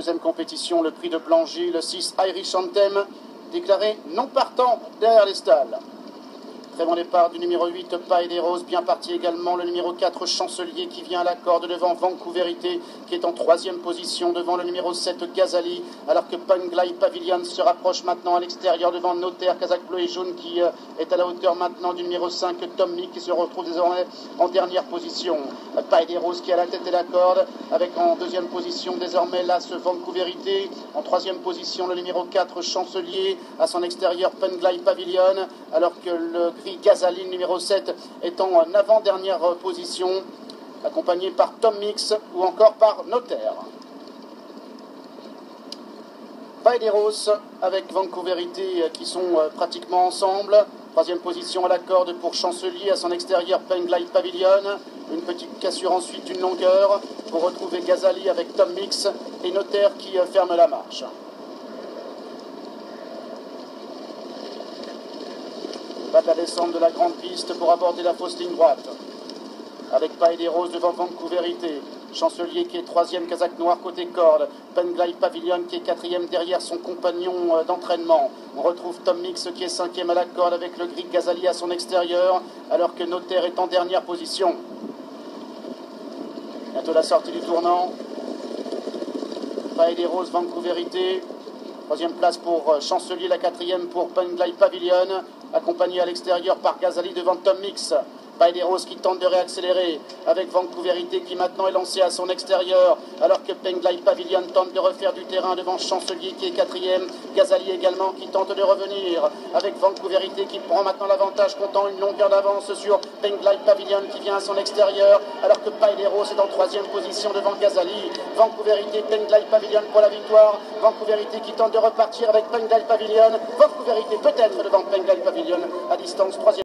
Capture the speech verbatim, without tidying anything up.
deuxième compétition, le prix de Blangy, le six Irish Anthem, déclaré non partant derrière les stalles. Très bon départ du numéro huit, Paille des Roses, bien parti également le numéro quatre, Chancelier, qui vient à la corde devant Vancouverité, qui est en troisième position devant le numéro sept, Gazali, alors que Penglai Pavilion se rapproche maintenant à l'extérieur devant Notaire, Kazakh bleu et jaune, qui euh, est à la hauteur maintenant du numéro cinq, Tom Mick, qui se retrouve désormais en dernière position. Paille des Roses qui a la tête et la corde, avec en deuxième position désormais l'As Vancouverité, en troisième position le numéro quatre, Chancelier, à son extérieur Penglai Pavilion, alors que le Gazali, numéro sept, est en avant-dernière position, accompagné par Tom Mix ou encore par Notaire. Paille des Roses avec Vancouverité qui sont pratiquement ensemble. Troisième position à la corde pour Chancelier, à son extérieur Penglai Pavilion. Une petite cassure ensuite, une longueur pour retrouver Gazali avec Tom Mix et Notaire qui ferme la marche. La descente de la grande piste pour aborder la fausse ligne droite. Avec Paille des Roses devant Vancouverité. Chancelier qui est troisième, Kazakh noir côté corde. Penglai Pavilion qui est quatrième derrière son compagnon d'entraînement. On retrouve Tom Mix qui est cinquième à la corde avec le gris Gazali à son extérieur, alors que Notaire est en dernière position. Bientôt la sortie du tournant. Paille des Roses, Vancouverité. Troisième place pour Chancelier, la quatrième pour Penglai Pavilion, accompagné à l'extérieur par Gazali devant Tom Mix. Paille des Roses qui tente de réaccélérer avec Vancouverité qui maintenant est lancé à son extérieur, alors que Penglai Pavilion tente de refaire du terrain devant Chancelier qui est quatrième. Gazali également qui tente de revenir avec Vancouverité qui prend maintenant l'avantage, comptant une longueur d'avance sur Penglai Pavilion qui vient à son extérieur, alors que Paille des Roses est en troisième position devant Gazali. Vancouverité, Penglai Pavilion pour la victoire. Vancouverité qui tente de repartir avec Penglai Pavilion. Vancouverité peut-être devant Penglai Pavilion à distance troisième.